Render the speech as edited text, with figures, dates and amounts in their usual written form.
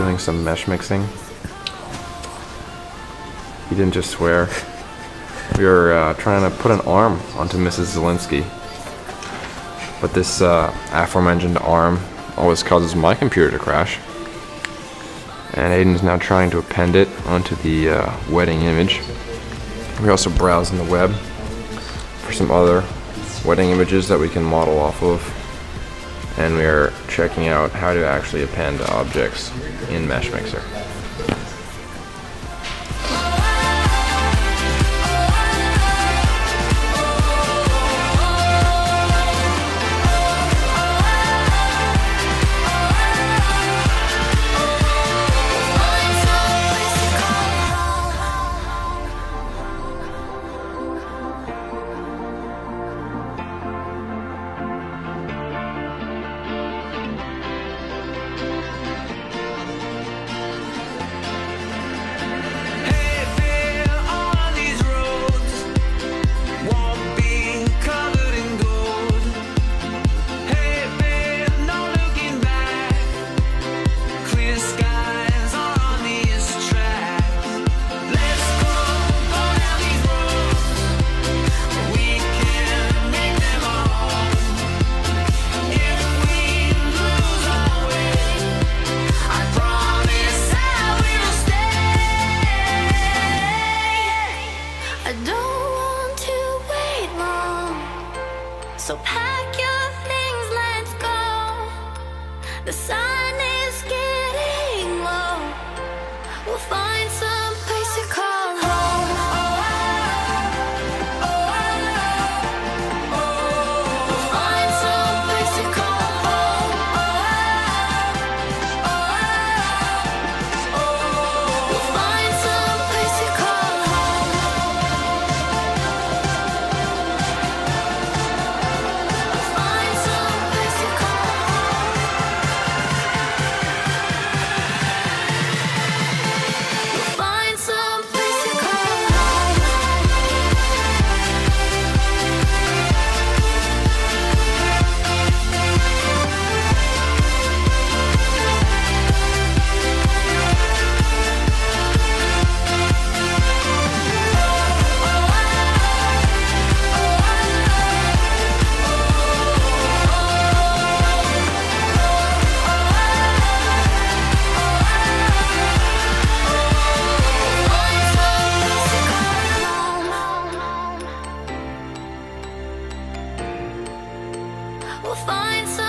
doing some mesh mixing. He didn't just swear. We were trying to put an arm onto Mrs. Zelensky. But this aforementioned arm always causes my computer to crash. And Aiden's now trying to append it onto the wedding image. We also browse on the web for some other wedding images that we can model off of. And we are checking out how to actually append objects in Mesh Mixer. So pack your things, let's go. The sun is getting low. We'll find some place to call home. We'll find some place to call home. We'll find some place to call home. Find some place to call home. We'll find some place to call home. We'll find some